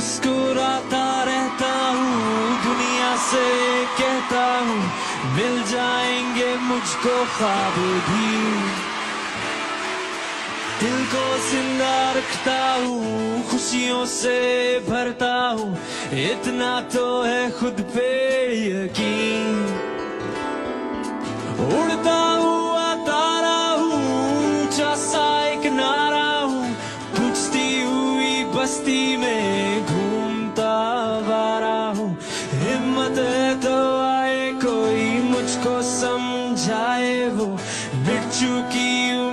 मुस्कुराता रहता हूँ, दुनिया से कहता हूँ मिल जाएंगे मुझको ख्वाब भी। दिल को जिंदा रखता हूँ, खुशियों से भरता हूँ, इतना तो है खुद पे यकीन। उड़ता हुआ तारा हूँ, ऊंचा सा एक नारा हूँ, बुझती हुई बस्ती में घूमता आवारा हूँ। हिम्मत है तो आए कोई मुझको समझाए, वो मिट चुकी